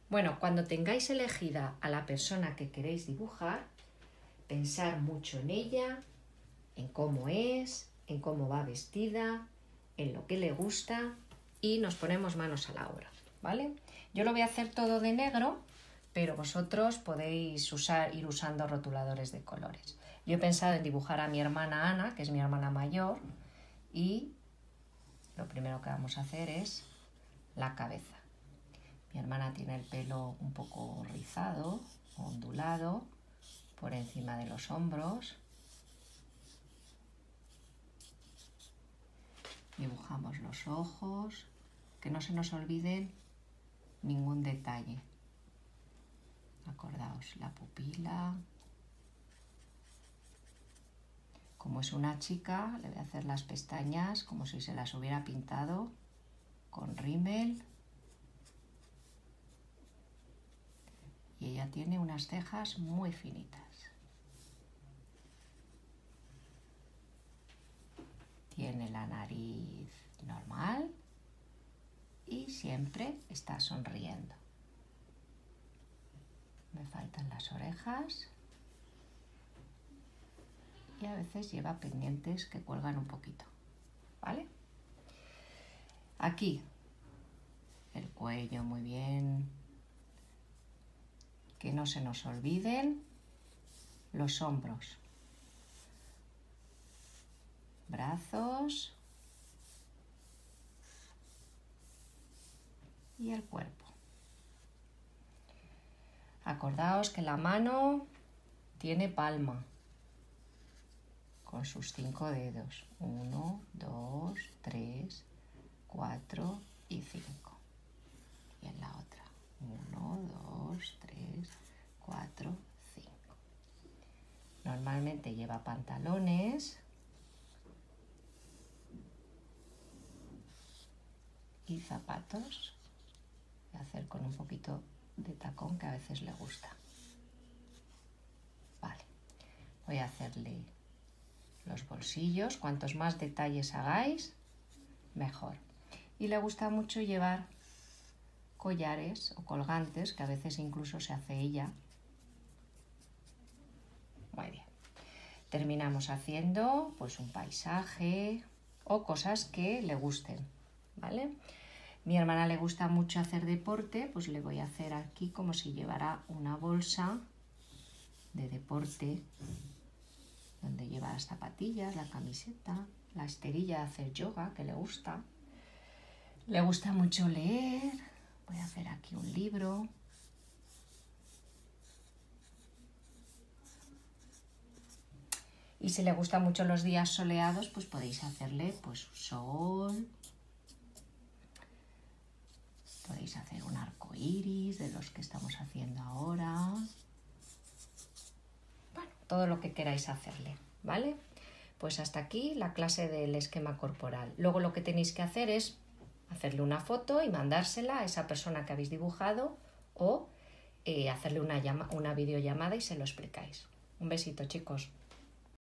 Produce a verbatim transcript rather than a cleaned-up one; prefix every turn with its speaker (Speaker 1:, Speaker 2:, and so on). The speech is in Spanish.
Speaker 1: Bueno, cuando tengáis elegida a la persona que queréis dibujar, pensar mucho en ella, en cómo es, en cómo va vestida, en lo que le gusta y nos ponemos manos a la obra, ¿vale? Yo lo voy a hacer todo de negro, pero vosotros podéis usar, ir usando rotuladores de colores. Yo he pensado en dibujar a mi hermana Ana, que es mi hermana mayor, y lo primero que vamos a hacer es la cabeza. Mi hermana tiene el pelo un poco rizado, ondulado, por encima de los hombros. Dibujamos los ojos, que no se nos olviden ningún detalle. Acordaos, la pupila. Como es una chica, le voy a hacer las pestañas como si se las hubiera pintado con rímel. Y ella tiene unas cejas muy finitas. Tiene la nariz normal y siempre está sonriendo. Me faltan las orejas y a veces lleva pendientes que cuelgan un poquito, ¿vale? Aquí el cuello muy bien, que no se nos olviden los hombros, brazos y el cuerpo. Acordaos que la mano tiene palma con sus cinco dedos. Uno, dos, tres, cuatro y cinco. Y en la otra. Uno, dos, tres, cuatro, cinco. Normalmente lleva pantalones y zapatos. Voy a hacer con un poquito de tacón que a veces le gusta. Vale, voy a hacerle los bolsillos. Cuantos más detalles hagáis, mejor. Y le gusta mucho llevar collares o colgantes, que a veces incluso se hace ella. Muy bien. Terminamos haciendo pues un paisaje o cosas que le gusten, ¿vale? Mi hermana le gusta mucho hacer deporte, pues le voy a hacer aquí como si llevara una bolsa de deporte donde lleva las zapatillas, la camiseta, la esterilla de hacer yoga, que le gusta. Le gusta mucho leer. Voy a hacer aquí un libro. Y si le gustan mucho los días soleados, pues podéis hacerle pues sol. Podéis hacer un arco iris de los que estamos haciendo ahora. Bueno, todo lo que queráis hacerle, ¿vale? Pues hasta aquí la clase del esquema corporal. Luego lo que tenéis que hacer es hacerle una foto y mandársela a esa persona que habéis dibujado o eh, hacerle una, llama, una videollamada y se lo explicáis. Un besito, chicos.